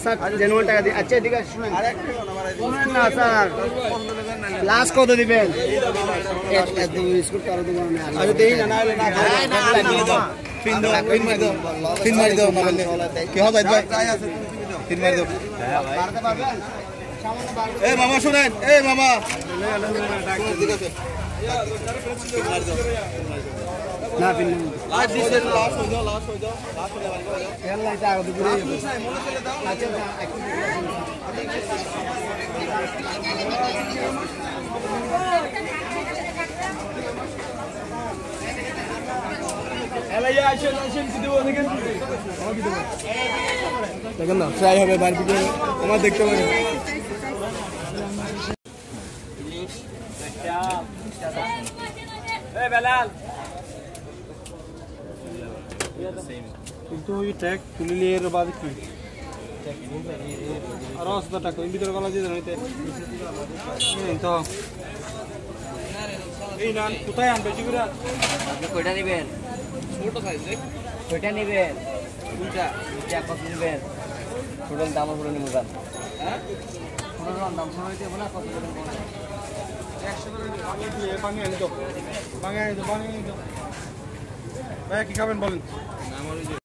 Sir genuine টাকা দিই। আচ্ছা ঠিক আছে শুনেন শুনেন না স্যার লাস্ট কত দিবেন? এত বিস্কুট কারো দোকানে না আচ্ছা দেই না না হলে না পিন দাও পিন মারি দাও মোবাইলে কি হবে ভাই পিন মারি দাও পারতে পারবেন সামনে বাড়বে। এই মামা শুনেন এই মামা ঠিক আছে না পিন লাস্ট দিছেন লাস্ট হয়ে যাও লাস্ট হয়ে যাও এর লাইটা আগে ঘুরে যাবে। আচ্ছা এলাইয়া আসেন আসেন কি দেব দেখেন আমাকে দেব দেখেন না ফ্রাই হবে বাইরে ভিডিও আমার দেখতে পারেন। এই বেলাল কিন্তু ওই ট্যাগ তুলে নিয়ে এর বাদ কি আর 80 টাকা এর ভিতরে গলা দিয়ে দিতে এই তো এই নান কোথায় আনবে জিগুরা আপনি কয়টা নেবেন? ছোট সাইজ রে কয়টা নেবেন? দুইটা দুইটা কত নেবেন? টোটাল দাম পুরো নিমু গান হ্যাঁ টোটাল দাম পুরো দিতে বলা কত নেবেন বলেন 100 করে আমি দিয়ে পানি আনি দাও পানি আনি দাও ভাই কি খাবেন বলেন? আমার